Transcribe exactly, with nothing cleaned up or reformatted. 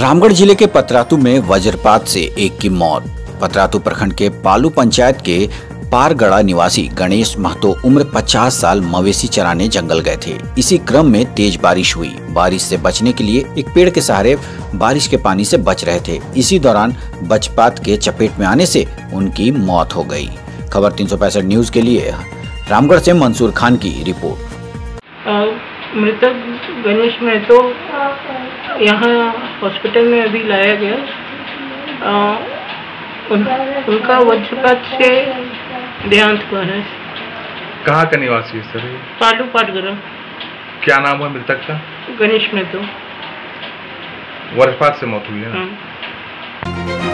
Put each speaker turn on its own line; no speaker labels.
रामगढ़ जिले के पतरातू में वज्रपात से एक की मौत। पतरातू प्रखंड के पालू पंचायत के पारगड़ा निवासी गणेश महतो उम्र पचास साल मवेशी चराने जंगल गए थे। इसी क्रम में तेज बारिश हुई। बारिश से बचने के लिए एक पेड़ के सहारे बारिश के पानी से बच रहे थे। इसी दौरान वज्रपात के चपेट में आने से उनकी मौत हो गई। खबर तीन सौ पैंसठ न्यूज के लिए रामगढ़ से मंसूर खान की रिपोर्ट।
मृतक गणेश महतो यहाँ हॉस्पिटल में अभी लाया गया। आ, उन, उनका वज्रपात से देहांत हुआ है।
कहाँ का निवासी है सर?
पालू पाटगरा।
क्या नाम है मृतक का?
गणेश महतो।
वज्रपात से मौत हुई है।
हाँ।